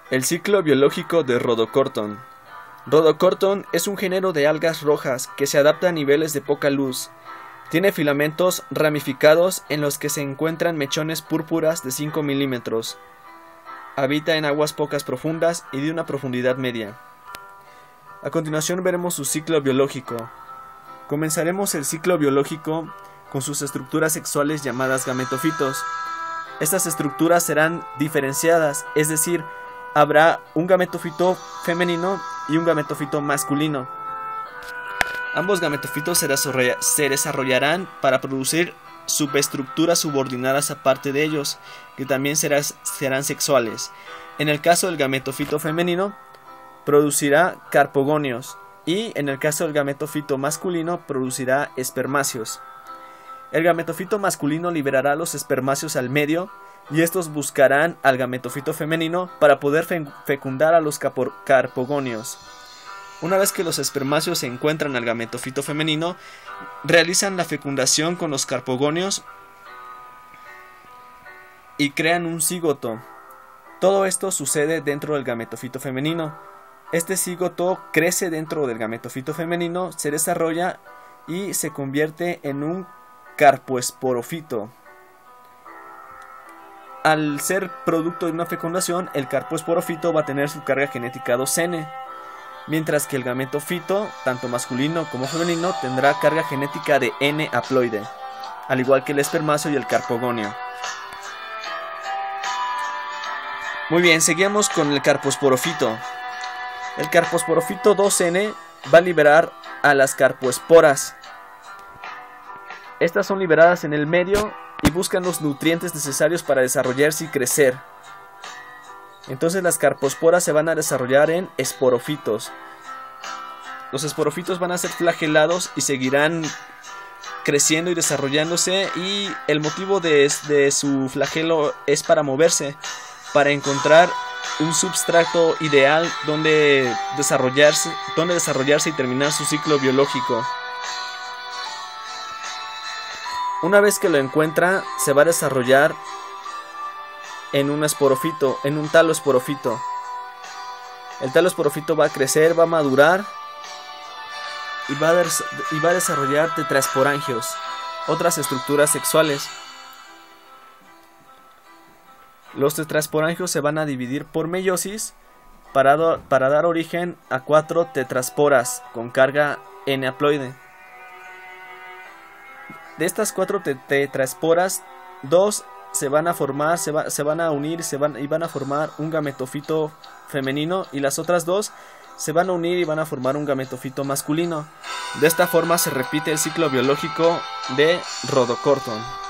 El ciclo biológico de Rhodocórton. Rhodocórton es un género de algas rojas que se adapta a niveles de poca luz. Tiene filamentos ramificados en los que se encuentran mechones púrpuras de 5 milímetros. Habita en aguas pocas profundas y de una profundidad media. A continuación veremos su ciclo biológico. Comenzaremos el ciclo biológico con sus estructuras sexuales llamadas gametofitos. Estas estructuras serán diferenciadas, es decir, habrá un gametofito femenino y un gametofito masculino. Ambos gametofitos se desarrollarán para producir subestructuras subordinadas aparte de ellos, que también serán sexuales. En el caso del gametofito femenino, producirá carpogonios, y en el caso del gametofito masculino, producirá espermáceos. El gametofito masculino liberará los espermáceos al medio, y estos buscarán al gametofito femenino para poder fecundar a los carpogonios. Una vez que los espermáceos se encuentran al gametofito femenino, realizan la fecundación con los carpogonios y crean un cigoto. Todo esto sucede dentro del gametofito femenino. Este cigoto crece dentro del gametofito femenino, se desarrolla y se convierte en un carpoesporofito. Al ser producto de una fecundación, el carpoesporofito va a tener su carga genética 2N, mientras que el gametofito, tanto masculino como femenino, tendrá carga genética de N haploide, al igual que el espermáceo y el carpogonio. Muy bien, seguimos con el carpoesporofito. El carpoesporofito 2N va a liberar a las carpoesporas. Estas son liberadas en el medio y buscan los nutrientes necesarios para desarrollarse y crecer. Entonces las carpoesporas se van a desarrollar en esporofitos. Los esporofitos van a ser flagelados y seguirán creciendo y desarrollándose, y el motivo de su flagelo es para moverse, para encontrar un substrato ideal donde desarrollarse y terminar su ciclo biológico. Una vez que lo encuentra, se va a desarrollar en un esporofito, en un taloesporofito. El taloesporofito va a crecer, va a madurar y va a desarrollar tetrasporangios, otras estructuras sexuales. Los tetrasporangios se van a dividir por meiosis para dar origen a 4 tetrasporas con carga N haploide. De estas 4 tetrasporas, 2 se van a formar, se van a unir y van a formar un gametofito femenino, y las otras 2 se van a unir y van a formar un gametofito masculino. De esta forma se repite el ciclo biológico de Rhodocórton.